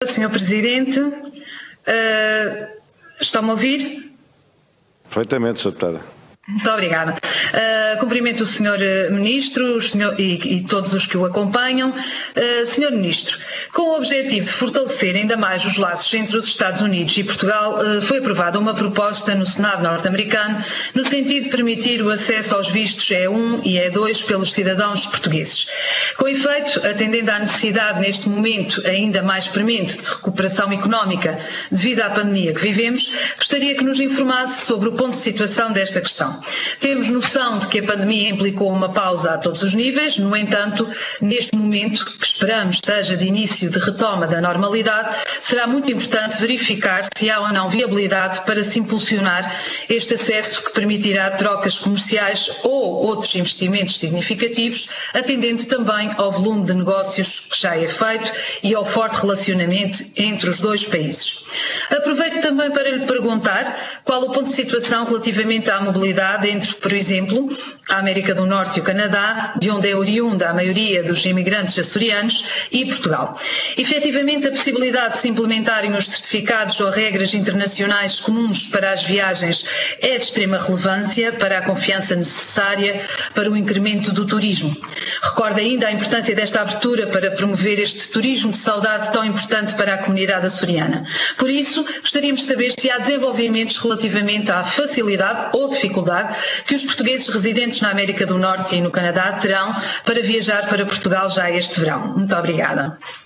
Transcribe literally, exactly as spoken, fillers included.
senhor Presidente. Uh, Está-me a ouvir? Perfeitamente, senhora Deputada. Muito obrigada. Uh, cumprimento o senhor Ministro o senhor, e, e todos os que o acompanham. Uh, senhor Ministro, com o objetivo de fortalecer ainda mais os laços entre os Estados Unidos e Portugal, uh, foi aprovada uma proposta no Senado norte-americano no sentido de permitir o acesso aos vistos E um e E dois pelos cidadãos portugueses. Com efeito, atendendo à necessidade neste momento ainda mais premente de recuperação económica devido à pandemia que vivemos, gostaria que nos informasse sobre o ponto de situação desta questão. Temos noção de que a pandemia implicou uma pausa a todos os níveis, no entanto, neste momento, que esperamos seja de início de retoma da normalidade, será muito importante verificar se há ou não viabilidade para se impulsionar este acesso que permitirá trocas comerciais ou outros investimentos significativos, atendendo também ao volume de negócios que já é feito e ao forte relacionamento entre os dois países. Aproveito também para lhe perguntar qual o ponto de situação relativamente à mobilidade entre, por exemplo, a América do Norte e o Canadá, de onde é oriunda a maioria dos imigrantes açorianos, e Portugal. Efetivamente, a possibilidade de se implementarem os certificados ou regras internacionais comuns para as viagens é de extrema relevância para a confiança necessária para o incremento do turismo. Recordo ainda a importância desta abertura para promover este turismo de saudade tão importante para a comunidade açoriana. Por isso, gostaríamos de saber se há desenvolvimentos relativamente à facilidade ou dificuldade que os portugueses residentes na América do Norte e no Canadá terão para viajar para Portugal já este verão. Muito obrigada.